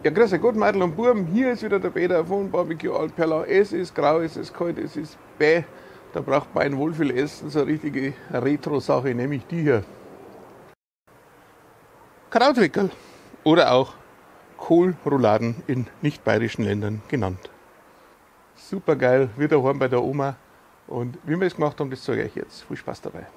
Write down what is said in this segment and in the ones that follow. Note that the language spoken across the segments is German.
Ja, grüß euch Gott, Mädel und Buben, hier ist wieder der Peter von Barbecue Altperla. Es ist grau, es ist kalt, es ist bäh. Da braucht man ein Wohlfühlessen, so eine richtige Retro-Sache, nämlich die hier. Krautwickel oder auch Kohlrouladen in nicht bayerischen Ländern genannt. Super geil, wir daheim bei der Oma. Und wie wir es gemacht haben, das zeige ich euch jetzt. Viel Spaß dabei.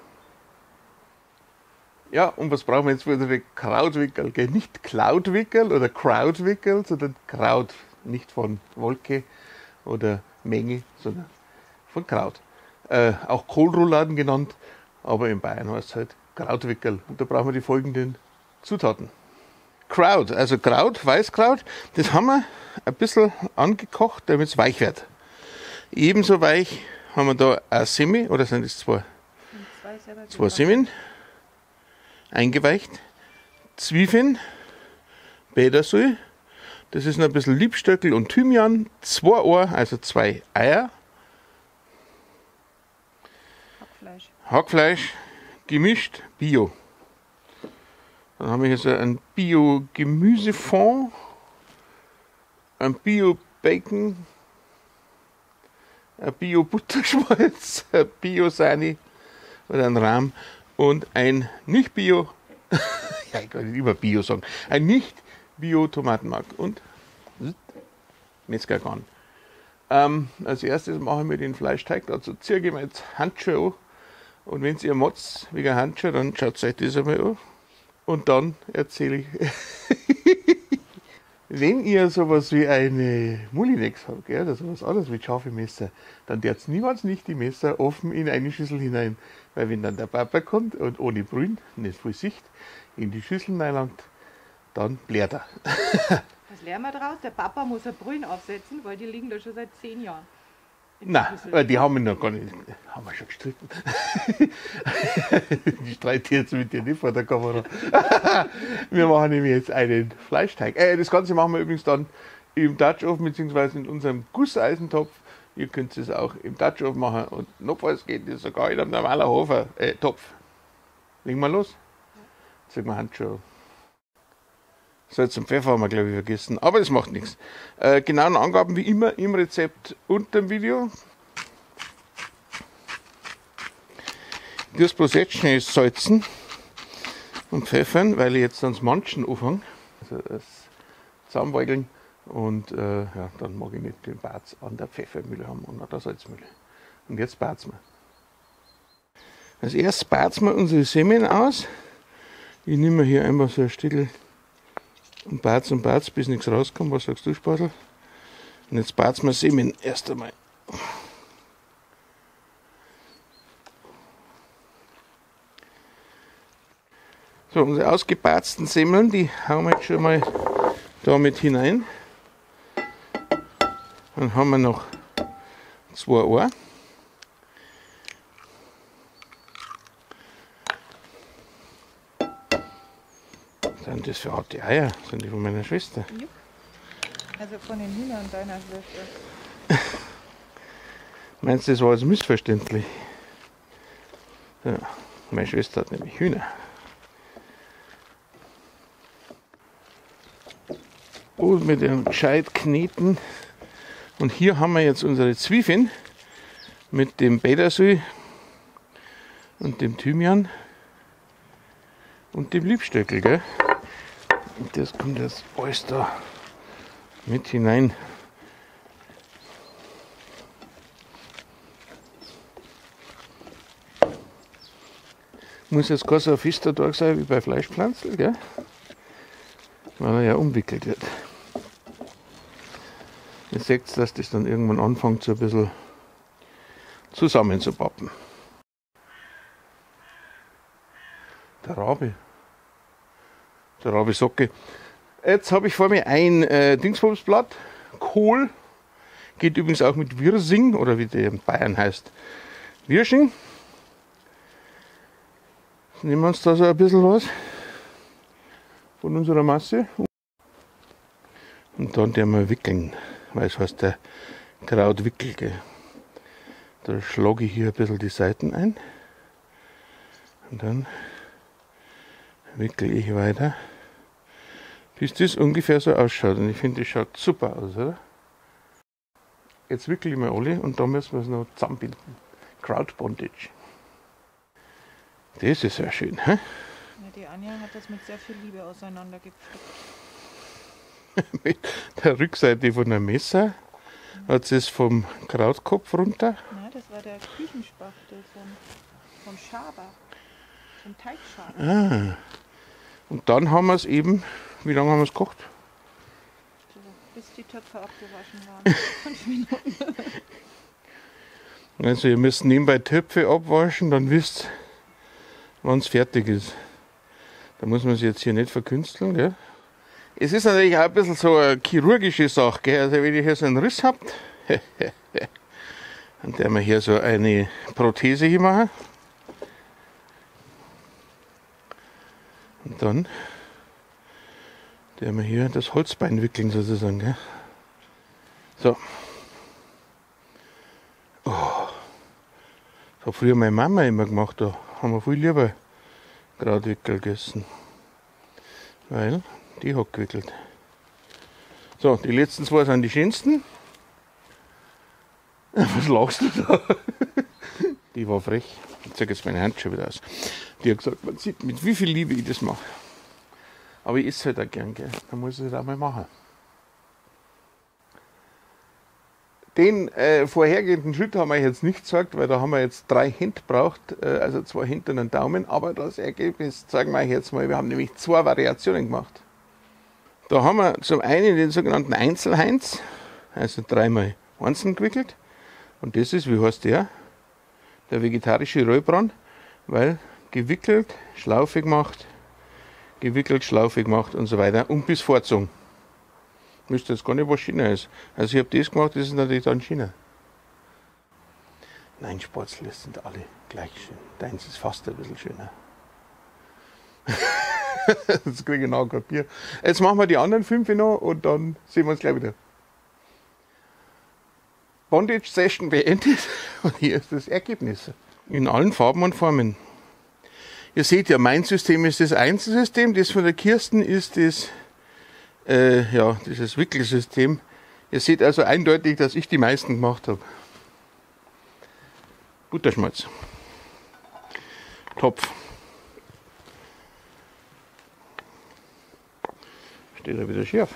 Ja, und was brauchen wir jetzt für unsere Krautwickel? Nicht Cloudwickel oder Krautwickel, sondern Kraut. Nicht von Wolke oder Menge, sondern von Kraut. Auch Kohlrouladen genannt, aber in Bayern heißt es halt Krautwickel. Und da brauchen wir die folgenden Zutaten. Kraut, also Kraut, Weißkraut, das haben wir ein bisschen angekocht, damit es weich wird. Ebenso weich haben wir da eine Semmel, oder sind das zwei Semmeln, eingeweicht, Zwiebeln, Petersil, das ist noch ein bisschen Liebstöckel und Thymian, 2 Eier, also 2 Eier, Hackfleisch, gemischt, Bio. Dann haben wir hier so einen Bio-Gemüsefond, ein Bio-Bacon, ein Bio-Butterschmalz, ein Bio-Sahne oder ein Rahm und ein Nicht-Bio, ja, ich kann nicht immer Bio sagen, ein Nicht-Bio-Tomatenmark und Metzgergarn. Als erstes machen wir den Fleischteig, dazu ziehe ich mir jetzt Handschuhe an und wenn ihr motzt wegen Handschuhe, dann schaut euch das einmal an und dann erzähle ich. Wenn ihr sowas wie eine Mulinex habt, gell, oder sowas anderes mit scharfen Messer, dann darfst niemals nicht die Messer offen in eine Schüssel hinein. Weil wenn dann der Papa kommt und ohne Brühen, nicht viel Sicht, in die Schüssel hineinlangt, dann blärt er. Was lernen wir daraus? Der Papa muss ein Brühen aufsetzen, weil die liegen da schon seit 10 Jahren. Nein, die haben wir noch gar nicht, haben wir schon gestritten. Ich streite jetzt mit dir nicht vor der Kamera. Wir machen nämlich jetzt einen Fleischteig. Das Ganze machen wir übrigens dann im Dutch Oven bzw. in unserem Gusseisentopf. Ihr könnt es auch im Dutch Oven machen und notfalls geht es sogar in einem normalen Topf. Legen wir los? Sagen wir Handschuhe. Salz und Pfeffer haben wir, glaube ich, vergessen. Aber das macht nichts. Genauen Angaben wie immer im Rezept unter dem Video. Das bloß jetzt schnell salzen und pfeffern, weil ich jetzt ans Manchen anfange. Also das Zusammenweigeln. Und ja, dann mag ich nicht den Barz an der Pfeffermühle haben und an der Salzmühle. Und jetzt barzen wir. Als erstes barzen wir unsere Semmeln aus. Ich nehme hier einmal so ein Stückel und barz, bis nichts rauskommt. Was sagst du, Spatel? Und jetzt barzen wir Semmeln erst einmal. So, unsere ausgebarzten Semmeln, die hauen wir jetzt schon mal da mit hinein. Dann haben wir noch 2 Eier. Sind das für harte Eier? Sind die von meiner Schwester? Ja. Also von den Hühnern deiner Schwester. Meinst du, das war jetzt missverständlich? Ja, meine Schwester hat nämlich Hühner. Und mit dem gescheit kneten. Und hier haben wir jetzt unsere Zwiebeln mit dem Petersil und dem Thymian und dem Liebstöckel, gell? Und das kommt jetzt alles da mit hinein. Muss jetzt kein so ein fester Tag sein wie bei Fleischpflanzen, gell? Weil er ja umwickelt wird. Ihr seht, dass das dann irgendwann anfängt, so ein bisschen zusammenzupappen. Der Rabe Socke. Jetzt habe ich vor mir ein Dingsbumsblatt, Kohl. Geht übrigens auch mit Wirsing, oder wie der in Bayern heißt, Wirsching. Jetzt nehmen wir uns da so ein bisschen was von unserer Masse. Und dann werden wir wickeln, weil es heißt der Krautwickel. Gell. Da schlage ich hier ein bisschen die Seiten ein. Und dann wickle ich weiter, bis das ungefähr so ausschaut. Und ich finde, das schaut super aus, oder? Jetzt wickel ich mal alle und da müssen wir es noch zusammenbinden. Crowd Bondage. Das ist sehr schön, hä? Ja, die Anja hat das mit sehr viel Liebe auseinandergepflückt. Mit der Rückseite von einem Messer hat sie es vom Krautkopf runter. Nein, das war der Küchenspachtel vom Schaber, vom Teigschaber. Ah. Und dann haben wir es eben, wie lange haben wir es gekocht? So, bis die Töpfe abgewaschen waren. 5 Minuten. Also ihr müsst nebenbei Töpfe abwaschen, dann wisst ihr, wann es fertig ist. Da muss man sich jetzt hier nicht verkünsteln, gell? Es ist natürlich auch ein bisschen so eine chirurgische Sache, gell? Also wenn ihr hier so einen Riss habt, dann werden wir hier so eine Prothese hier machen. Und dann werden wir hier das Holzbein wickeln sozusagen, gell? So. Oh. Das hat früher meine Mama immer gemacht, da haben wir viel lieber Krautwickel gegessen. Weil die hat gewickelt. So, die letzten zwei sind die schönsten. Was lachst du da? Die war frech. Ich zeige jetzt meine Hand schon wieder aus. Die hat gesagt, man sieht, mit wie viel Liebe ich das mache. Aber ich esse halt auch gern, gell? Dann muss ich es auch mal machen. Den vorhergehenden Schritt haben wir jetzt nicht gesagt, weil da haben wir jetzt 3 Hände braucht, also 2 Hände und einen Daumen. Aber das Ergebnis zeigen wir euch jetzt mal. Wir haben nämlich 2 Variationen gemacht. Da haben wir zum einen den sogenannten Einzelheinz, also 3 x 1 gewickelt. Und das ist, wie heißt der? Der vegetarische Rollbraten, weil gewickelt, Schlaufe gemacht, gewickelt, Schlaufe gemacht und so weiter und bis vorgezogen. Wisst ihr jetzt gar nicht, was China ist. Also ich habe das gemacht, das ist natürlich dann China. Nein, Sportler sind alle gleich schön. Deins ist fast ein bisschen schöner. Jetzt kriege ich noch ein Bier. Jetzt machen wir die anderen 5 noch und dann sehen wir uns gleich wieder. Bondage Session beendet und hier ist das Ergebnis. In allen Farben und Formen. Ihr seht ja, mein System ist das Einzelsystem, das von der Kirsten ist das, dieses Wickelsystem. Ihr seht also eindeutig, dass ich die meisten gemacht habe. Butterschmalz. Topf. Steht da wieder scharf.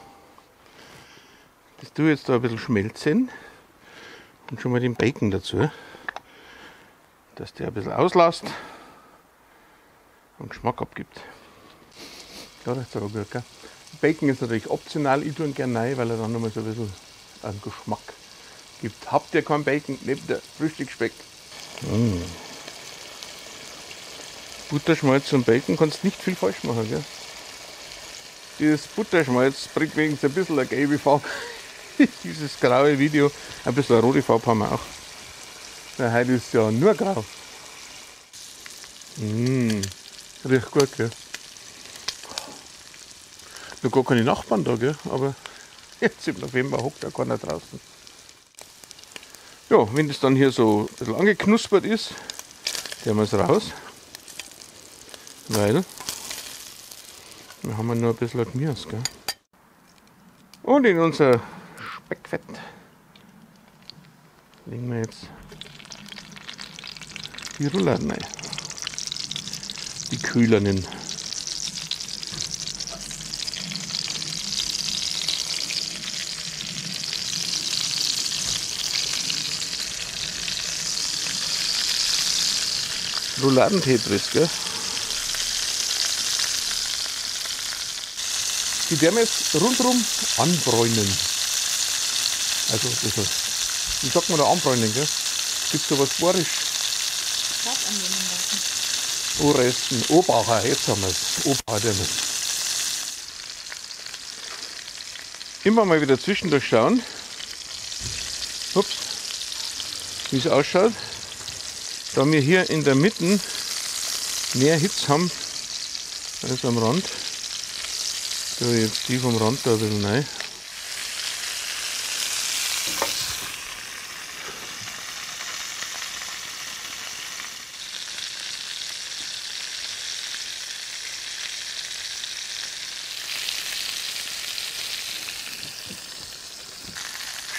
Das tue ich jetzt da ein bisschen schmelzen. Und schon mal den Bacon dazu, dass der ein bisschen auslässt und Geschmack abgibt. Ja, das ist aber gut, gell? Bacon ist natürlich optional, ich tue ihn gerne rein, weil er dann nochmal so ein bisschen einen Geschmack gibt. Habt ihr kein Bacon, nehmt der Frühstücksspeck. Butterschmalz und Bacon kannst nicht viel falsch machen, gell? Dieses Butterschmalz bringt wenigstens ein bisschen eine gelbe Farbe. Dieses graue Video, ein bisschen eine rote Farbe haben wir auch. Na, heute ist ja nur grau. Riecht gut, gell? Noch gar keine Nachbarn da, gell? Aber jetzt im November hockt da keiner draußen. Ja, wenn das dann hier so ein bisschen angeknuspert ist, nehmen wir es raus. Weil wir haben noch ein bisschen Gemüse, gell? Und in unser Speckfett legen wir jetzt die Rouladen rein. Die kühlernen. Rouladentetris, gell? Die werden wir jetzt rundherum anbräunen. Also, wie sagt man da anbräunen, gell? Gibt es da was Bayerisch? Fahrt annehmen lassen. Oresten, Obacher, jetzt haben wir es. Obacher. Immer mal wieder zwischendurch schauen, ups, wie es ausschaut. Da wir hier in der Mitte mehr Hitze haben als am Rand, da jetzt die vom Rand da ein bisschen rein.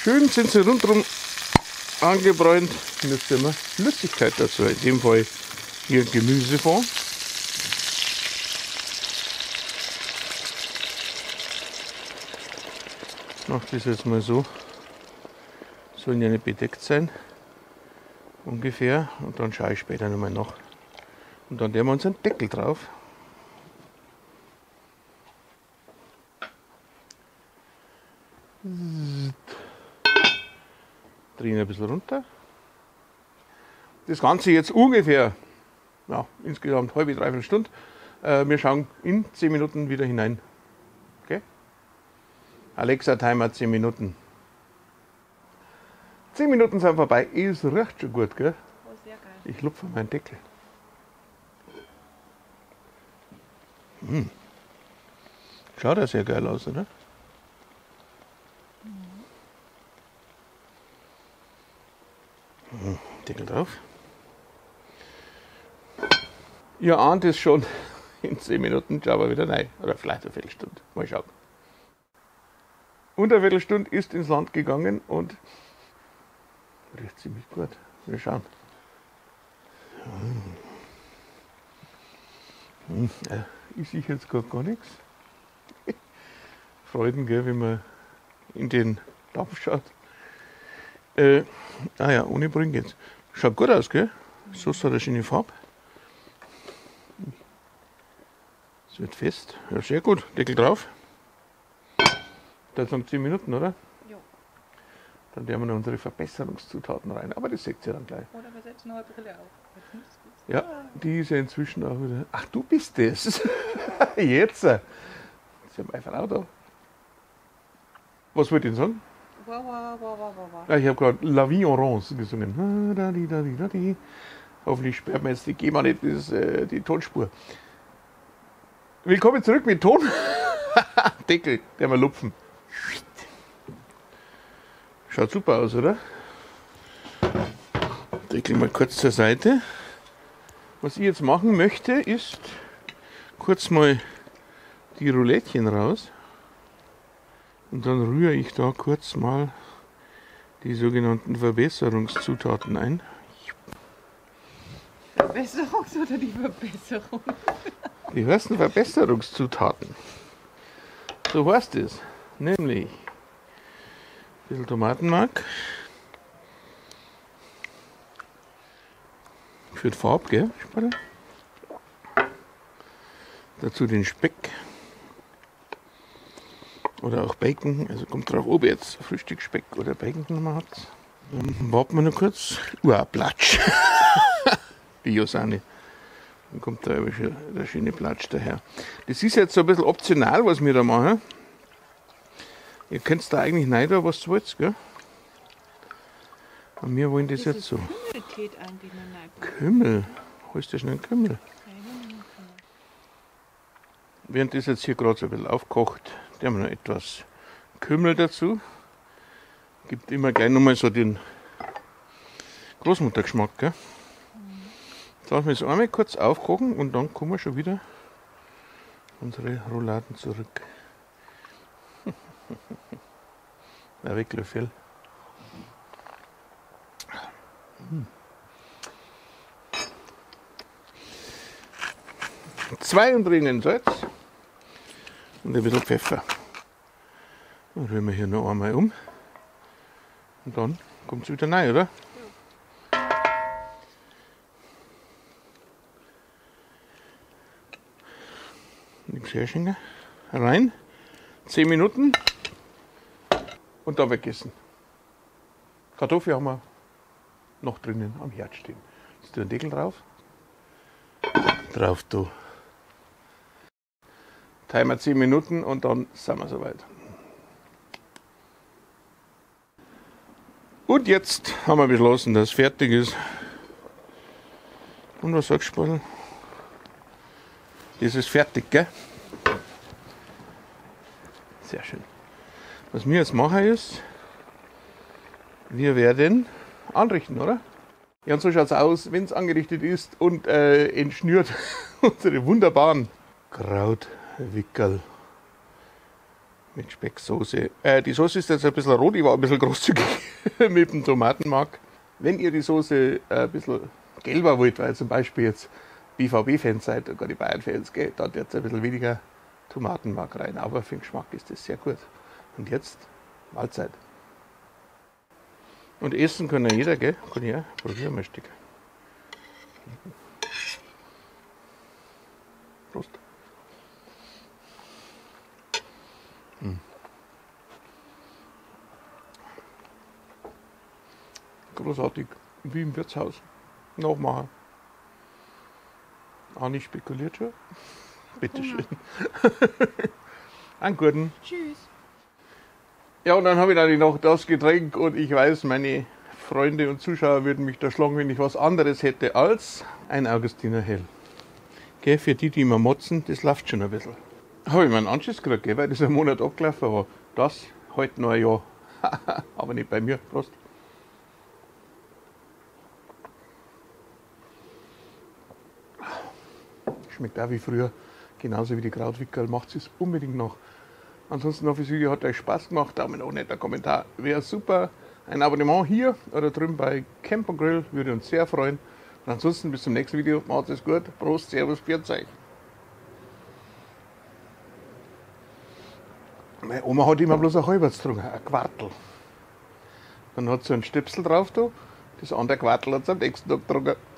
Schön sind sie rundherum angebräunt. Jetzt immer Flüssigkeit dazu. In dem Fall hier Gemüsefond. Ich mache das jetzt mal so. Sollen ja nicht bedeckt sein. Ungefähr. Und dann schaue ich später nochmal nach. Und dann nehmen wir uns einen Deckel drauf. Drehen ein bisschen runter. Das Ganze jetzt ungefähr, ja, insgesamt halbe, dreiviertel Stunde. Wir schauen in 10 Minuten wieder hinein. Okay? Alexa, Timer 10 Minuten. 10 Minuten sind vorbei. Es riecht schon gut, gell? Oh, sehr geil. Ich lupfe meinen Deckel. Schaut ja sehr geil aus, oder? Deckel drauf. Ihr ahnt es schon, in 10 Minuten schauen wir wieder rein. Oder vielleicht eine Viertelstunde. Mal schauen. Und eine Viertelstunde ist ins Land gegangen und riecht ziemlich gut. Wir schauen. Ich sehe jetzt gar nichts. Freuden, gell, wenn man in den Dampf schaut. Ja, ohne Brühen geht's. Schaut gut aus, gell? So ist eine schöne Farbe. Es wird fest. Ja, sehr gut. Deckel drauf. Das sind 10 Minuten, oder? Ja. Dann werden wir noch unsere Verbesserungszutaten rein. Aber das seht ihr dann gleich. Oder wir setzen noch eine Brille auf. Ja, die ist ja inzwischen auch wieder. Ach, du bist das. Jetzt. Ist ja meine Frau da. Was wollte ich denn sagen? Ja, ich habe gerade La Vie en Rose gesungen. Hoffentlich sperrt man jetzt die GEMA nicht die Tonspur. Willkommen zurück mit Ton. Deckel, der wir lupfen. Schaut super aus, oder? Deckel mal kurz zur Seite. Was ich jetzt machen möchte, ist kurz mal die Roulettchen raus. Und dann rühre ich da kurz mal die sogenannten Verbesserungszutaten ein. Verbesserungs- oder die Verbesserung? Die heißen Verbesserungszutaten. So heißt es. Nämlich ein bisschen Tomatenmark. Für die Farbe, gell? Dazu den Speck. Oder auch Bacon. Also kommt drauf, ob ihr jetzt Frühstücksspeck oder Bacon genommen habt. Dann warten wir noch kurz. Platsch. Die Josane. Dann kommt da aber schon der schöne Platsch daher. Das ist jetzt so ein bisschen optional, was wir da machen. Ihr könnt da eigentlich rein, was ihr wollt, gell? Und wir wollen das jetzt so. Kümmel geht eigentlich noch rein. Kümmel? Holst du schnell einen Kümmel? Während das jetzt hier gerade so ein bisschen aufkocht, da haben wir noch etwas Kümmel dazu. Gibt immer gleich nochmal so den Großmuttergeschmack, gell? Jetzt lassen wir es einmal kurz aufkochen und dann kommen wir schon wieder unsere Rouladen zurück. Avec le fil. Zwei Umdrehungen Salz und ein bisschen Pfeffer. Dann rühren wir hier noch einmal um und dann kommt es wieder rein, oder? Nichts herschenken. Rein. 10 Minuten und dann weggessen. Kartoffeln haben wir noch drinnen am Herd stehen. Jetzt den Deckel drauf. Drauf du. Timer 10 Minuten und dann sind wir soweit. Und jetzt haben wir beschlossen, dass es fertig ist. Und was sagst du, Paul? Das ist fertig, gell? Sehr schön. Was wir jetzt machen ist, wir werden anrichten, oder? Ja, und so schaut es aus, wenn es angerichtet ist und entschnürt unsere wunderbaren Krautwickel mit Specksoße. Die Soße ist jetzt ein bisschen rot, ich war ein bisschen großzügig mit dem Tomatenmark. Wenn ihr die Soße ein bisschen gelber wollt, weil zum Beispiel jetzt BVB-Fans seid, gar die Bayern-Fans, dann jetzt ein bisschen weniger Tomatenmark rein. Aber für den Geschmack ist das sehr gut. Und jetzt Mahlzeit. Und essen kann ja jeder, gell? Kann ich auch probieren mal ein Stück. Prost. Großartig, wie im Wirtshaus. Nachmachen. Anni spekuliert schon. Bitteschön. Einen guten. Tschüss. Ja, und dann habe ich natürlich noch das Getränk und ich weiß, meine Freunde und Zuschauer würden mich da schlagen, wenn ich was anderes hätte als ein Augustiner Hell. Gell, für die immer motzen, das läuft schon ein bisschen. Habe ich mir einen Anschiss gekriegt, gell, weil das ein Monat abgelaufen war. Das heute noch ein Jahr. Aber nicht bei mir. Prost. Schmeckt auch wie früher, genauso wie die Krautwickel. Macht es unbedingt noch. Ansonsten hoffe ich, das Video hat euch Spaß gemacht. Daumen hoch, netter Kommentar. Wäre super. Ein Abonnement hier oder drüben bei Camp & Grill würde uns sehr freuen. Und ansonsten bis zum nächsten Video. Macht es gut. Prost, Servus, Pfiat euch. Meine Oma hat immer bloß ein halbes getrunken, ein Quartel. Dann hat sie einen Stöpsel drauf da. Das andere Quartel hat sie am nächsten Tag getrunken.